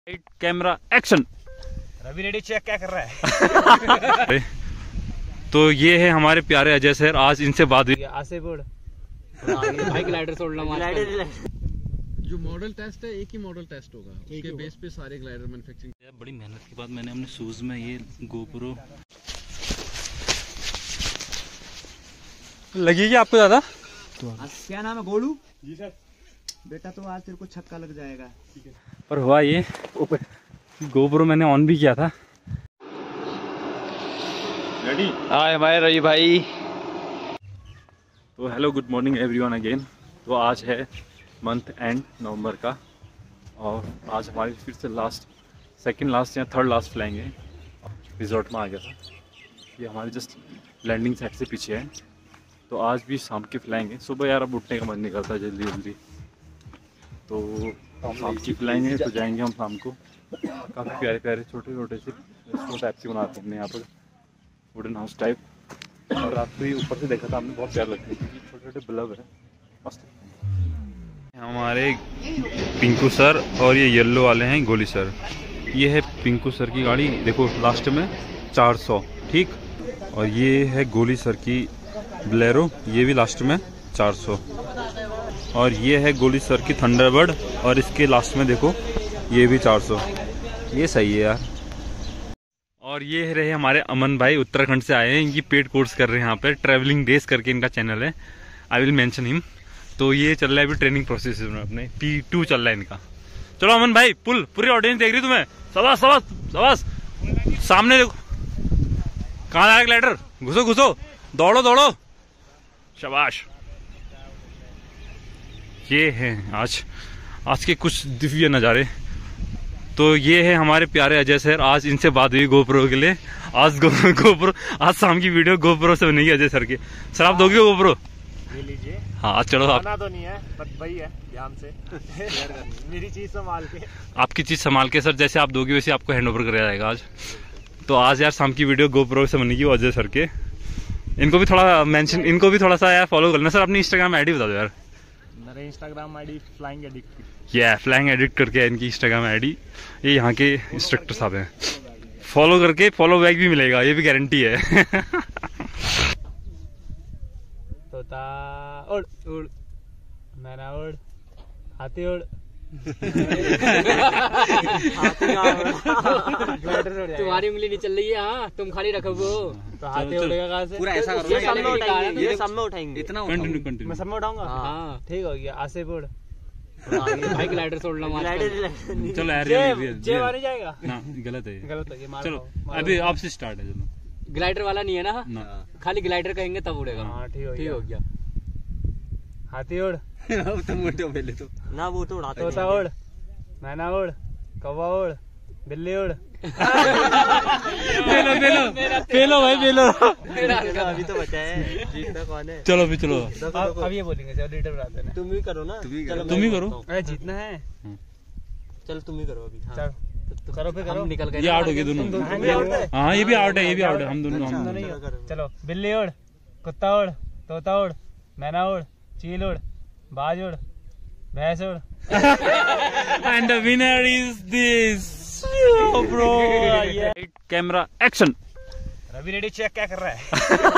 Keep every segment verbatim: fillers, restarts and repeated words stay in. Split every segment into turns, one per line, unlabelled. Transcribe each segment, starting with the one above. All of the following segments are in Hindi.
Camera action.
Ravi ready check क्या कर रहा है?
तो ये है हमारे प्यारे अजय सर, आज इनसे बात हुई।
भाई ग्लाइडर ग्लाइडर
जो मॉडल टेस्ट है एक ही मॉडल टेस्ट होगा, उसके बेस पे सारे ग्लाइडर मैन्युफैक्चरिंग।
बड़ी मेहनत के बाद मैंने अपने शूज में ये गोप्रो लगेगी आपको ज्यादा।
तो क्या नाम है? गोलू जी सर। बेटा तो आज तेरे को छक्का लग जाएगा।
पर हुआ ये गोप्रो मैंने ऑन भी किया था। रेडी?
हाय हमारे रवि भाई।
तो hello good morning everyone again. तो आज है मंथ एंड नवंबर का और आज हमारी फिर से लास्ट सेकंड लास्ट या थर्ड लास्ट फ्लाइंग है। रिजॉर्ट में आ गया था, ये हमारे जस्ट लैंडिंग साइड से पीछे है। तो आज भी शाम की फ्लाइंग है। सुबह यार अब उठने का मन नहीं करता जल्दी जल्दी, तो शाम की फ्लाइंग है। तो जाएंगे हम शाम को। काफ़ी प्यारे प्यारे छोटे छोटे से रेस्टोरेंट टाइप से बनाते हैं हमने यहाँ पर, वुडन हाउस टाइप। और रात को ये ऊपर से देखा था हमने, बहुत प्यार लगता है क्योंकि छोटे छोटे बल्ब है, मस्त। हमारे पिंकू सर और ये येलो वाले हैं गोली सर। ये है पिंकू सर की गाड़ी, देखो लास्ट में चार सौ, ठीक। और ये है गोली सर की बोलेरो, ये भी लास्ट में चार सौ। और ये है गोली सर की थंडरबर्ड और इसके लास्ट में देखो ये भी चार सौ। ये सही है यार। और ये रहे हमारे अमन भाई, उत्तराखंड से आए हैं। इनकी पेड कोर्स कर रहे हैं यहाँ पे, ट्रैवलिंग डेज करके इनका चैनल है, आई विल मेंशन हिम। तो ये चल रहा है अभी ट्रेनिंग प्रोसेस में, अपने पी टू चल रहा है इनका। चलो अमन भाई, पुल पूरी ऑडियंस देख रही तुम्हें। सवास सवास सवास, सामने देखो कहाँ जा रहा है ग्लाइडर। घुसो घुसो, दौड़ो दौड़ो, शाबाश। ये है आज आज के कुछ दिव्य नज़ारे। तो ये है हमारे प्यारे अजय सर, आज इनसे बात हुई गोप्रो के लिए। आज गो, गोप्रो आज शाम की वीडियो गोप्रो से बनेगी अजय सर के। सर आप दोगे गोप्रो?
ले लीजिए।
हाँ चलो आप।
तो नहीं है बट भाई है ध्यान से मेरी चीज संभाल के।
आपकी चीज संभाल के सर, जैसे आप दोगे वैसे आपको हैंड ओवर कराया जाएगा आज। तो आज यार शाम की वीडियो गोप्रो से बनेगी वो अजय सर के। इनको भी थोड़ा मेंशन, इनको भी थोड़ा सा यार फॉलो करना। सर अपनी इंस्टाग्राम आईडी बता दो यार।
मेरे इंस्टाग्राम आईडी फ्लाइंग एडिक्ट।
या फ्लाइंग एडिक्ट करके है इनकी इंस्टाग्राम आईडी। ये यहाँ के इंस्ट्रक्टर साहब हैं, फॉलो करके फॉलो बैक भी मिलेगा, ये भी गारंटी है।
तोता उड़ उड़, मैना उड़, हाथी उड़।
तुम्हारी उंगली नहीं चल रही है। हाँ तुम खाली रखो वो,
तो हाथी उड़ेगा कहाँ से?
पूरा ऐसा करो, सब में उठाएंगे, ये सब में उठाएंगे। इतना
कंटिन्यू कंटिन्यू।
मैं सब में उठाऊंगा।
हाँ
ठीक हो गया। आसिफ उड़।
भाई ग्लाइडर छोड़ना
चलो यार
जे मार जाएगा
ना, गलत है
गलत है ये। मार
चलो
खाओ।
अभी आपसे स्टार्ट है। चलो
ग्लाइडर वाला नहीं है ना,
ना।
खाली ग्लाइडर कहेंगे तब उड़ेगा।
हाँ ठीक हो
ठीक
गया।
हो गया।
हाथी उड़।
तुम उड़ो पहले तो ना, वो तो उड़ाते।
तोता उड़, मैना उड़, कौवा उड़, बिल्ली उड़।
पेलो पेलो पेलो भाई पेलो।
अभी तो बचा है, जीतना कौन है?
चलो भी चलो।
अब अब ये बोलेंगे चलो लीडर बनाते हैं।
तुम ही करो ना, चलो
तुम ही करो।
अरे जीतना है।
चलो तुम ही करो अभी।
चलो करो फिर करो।
निकल गए।
ये आउट हो गए दोनों। हाँ ये भी आउट है, ये भी आउट है। हम दोनों हम दोनों।
चलो बिल्ली उड़, कुत्ता उड़, तोता उड़, मैना उड़, चील उड़, बाज उड़, भैंस उड़।
And the winner is this, oh bro. Camera action.
Ravi ready check क्या कर रहा है?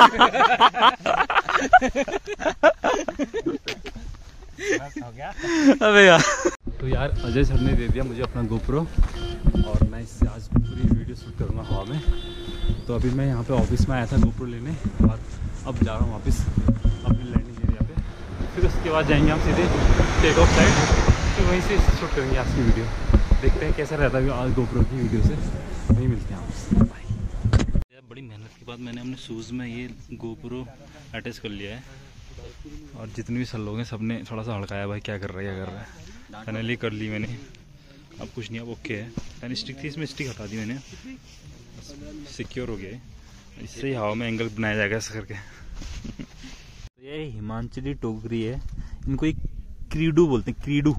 हो गया।
अबे यार, तो यार अजय सर ने दे दिया मुझे अपना गोप्रो और मैं इससे आज पूरी वीडियो शूट करूँगा हवा में। तो अभी मैं यहाँ पे ऑफिस में आया था गोप्रो लेने और अब जा रहा हूँ वापस अपनी लैंडिंग एरिया पे। फिर उसके बाद जाएंगे हम सीधे टेक ऑफ साइड, फिर वहीं से शूट करेंगे आज की वीडियो। देखते हैं कैसा रहता है आज गोप्रो की वीडियो से। वहीं मिलते हैं आपसे, बाय। बड़ी मेहनत के बाद मैंने अपने शूज़ में ये गोप्रो अटैच कर लिया है और जितने भी सर लोग हैं सब ने थोड़ा सा हड़काया, भाई क्या कर रहा है क्या कर रहा है। फाइनली कर ली मैंने, अब कुछ नहीं, अब ओके है। पहले स्टिक थी, इसमें स्टिक हटा दी मैंने, सिक्योर हो गया है। इससे ही हवा में एंगल बनाया जाएगा ऐसा करके। तो ये हिमांचली टोकरी है, इनको एक क्रीडू बोलते हैं, क्रीडू।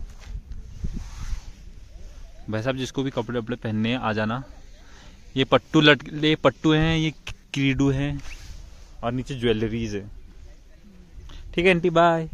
भाई साहब जिसको भी कपड़े वपड़े पहनने हैं आ जाना। ये पट्टू लट ये पट्टू हैं, ये क्रीडू हैं और नीचे ज्वेलरीज है। ठीक है आंटी, बाय।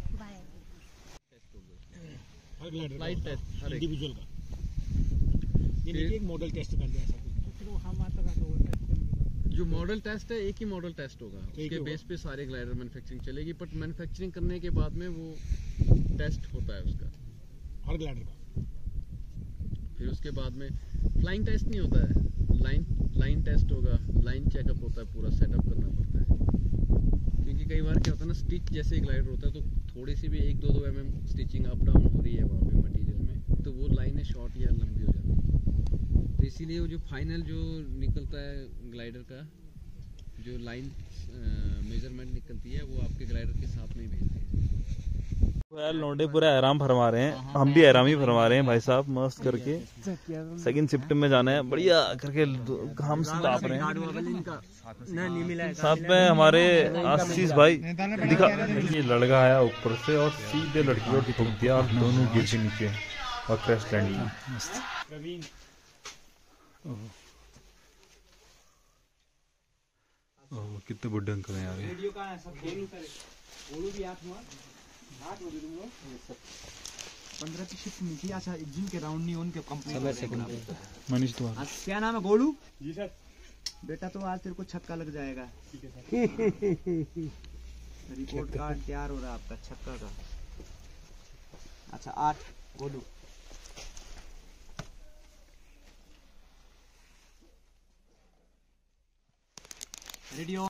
ये नहीं कि एक मॉडल टेस्ट कर लिया ऐसा तो हम आता का तो टेस्ट
जो मॉडल टेस्ट है एक ही मॉडल टेस्ट होगा, उसके बेस पे सारे ग्लाइडर मैन्युफैक्चरिंग चलेगी, बट मैन्युफैक्चरिंग करने के बाद में वो टेस्ट होता है उसका
हर ग्लाइडर का।
फिर उसके बाद में फ्लाइंग टेस्ट नहीं होता है, लाइन लाइन टेस्ट होगा, लाइन चेकअप होता है, पूरा सेटअप करना पड़ता है। क्योंकि कई बार क्या होता है ना, स्टिच जैसे ग्लाइडर होता है तो थोड़ी सी भी एक दो दो M M stitching up down हो रही है वहाँ पे मटेरियल में, तो वो लाइनें शॉर्ट या लंबी हो जाती है। तो इसीलिए वो जो फाइनल जो निकलता है ग्लाइडर का जो लाइन मेजरमेंट निकलती है वो आपके ग्लाइडर के साथ में ही भेजते हैं।
यार लौंडे पूरा आराम फरमा रहे हैं, हम भी आराम ही फरमा रहे हैं भाई साहब, मस्त करके सेकंड शिफ्ट में जाना है, बढ़िया करके घाम से ताप रहे हैं। साथ में हमारे आशीष भाई दिखा, ये लड़का आया ऊपर से और सीधे लड़की को ठोक दिया और दोनों गिर के नीचे और क्रैश लैंडिंग। ओह कितने बुढ़े अंकल हैं यार ये।
पंद्रह की शिफ्ट नहीं थी। अच्छा जिम के राउंड नहीं उनके कंप्लीट।
मनीष तुम्हारा
क्या नाम है? गोलू जी सर। बेटा तो आज तेरे को छक्का लग जाएगा। रिपोर्ट कार्ड तैयार हो रहा है आपका छक्का का। अच्छा आठ गोलू। रेडियो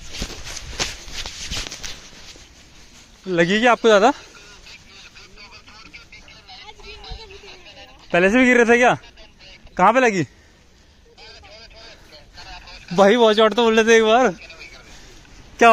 लगी क्या आपको ज्यादा? पहले से भी गिर रहे थे क्या? कहाँ पे लगी? भाई वॉच आउट तो बोल रहे थे एक बार। क्या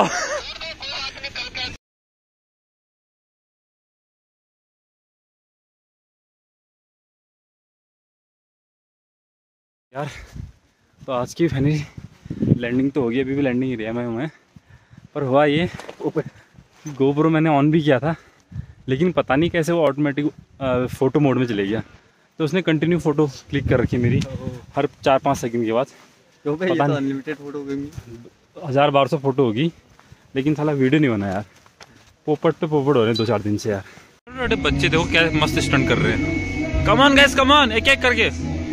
यार, तो आज की फाइनली लैंडिंग तो हो गई, अभी भी लैंडिंग ही रहा मैं हूँ, पर हुआ ये गोप्रो मैंने ऑन भी किया था, लेकिन पता नहीं कैसे वो ऑटोमेटिक फ़ोटो मोड में चले गया, तो उसने कंटिन्यू फ़ोटो क्लिक कर रखी मेरी हर चार पाँच सेकंड के बाद। तो पता नहीं अनलिमिटेड फ़ोटो होगी, हज़ार बारह सौ फ़ोटो होगी, लेकिन साला वीडियो नहीं बना यार। पोपट पे पोपट हो रहे हैं दो चार दिन से यार। छोटे बच्चे देखो क्या मस्त स्टंट कर रहे हैं। कमान गाइस कमान, एक एक करके।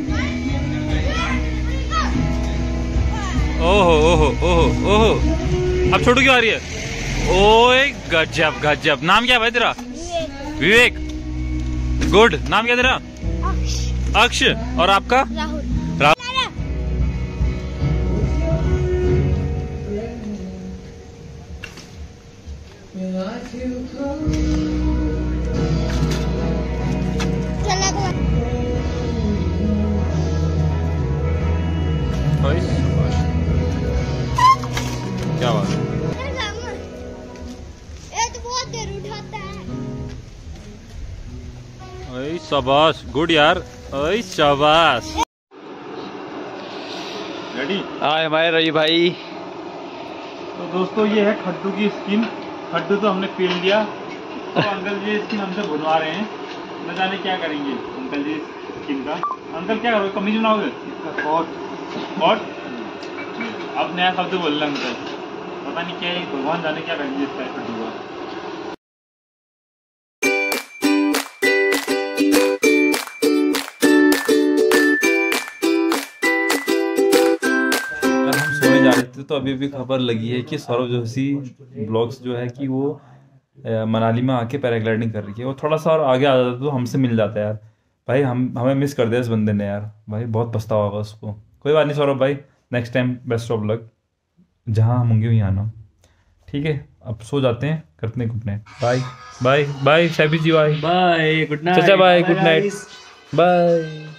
ओहो ओहो ओहो ओहो, अब छोटू क्यों आ रही है? ओए गजब गजब। नाम क्या है भाई तेरा? विवेक। गुड। नाम क्या तेरा? अक्ष। और आपका? राहुल। राहुल। क्या बात है? अरे शाबाश, गुड यार, अरे शाबाश। रेडी?
हाँ हमारे रही भाई।
तो दोस्तों ये है खड्डू की स्किन। खड्डू तो हमने पील दिया, तो अंकल जी स्किन हमसे भुनवा रहे हैं, न जाने क्या करेंगे अंकल जी स्किन का। अंकल क्या करोगे, कमीज बनाओगे? कॉट। कॉट? अब नया शब्द बोल रहे अंकल, पता नहीं क्या है, भगवान जाने क्या करेंगे इसका खड्डू का। जा रहे थे तो अभी भी खबर लगी है कि सौरभ जोशी ब्लॉग्स जो है कि वो मनाली में आके पैराग्लाइडिंग कर रही है। वो थोड़ा सा और आगे आ जाता तो हमसे मिल जाता है यार। भाई हम हमें मिस कर दिया इस बंदे ने यार, भाई बहुत पछतावा होगा उसको। कोई बात नहीं सौरभ भाई, next time best of luck, जहाँ हम होंगे वहीं आना, ठीक है? अब सो जाते हैं, करते हैं good night. Bye bye bye Shaibi ji, bye
bye, good night
चाचा, बाय गुड नाइट, बाय।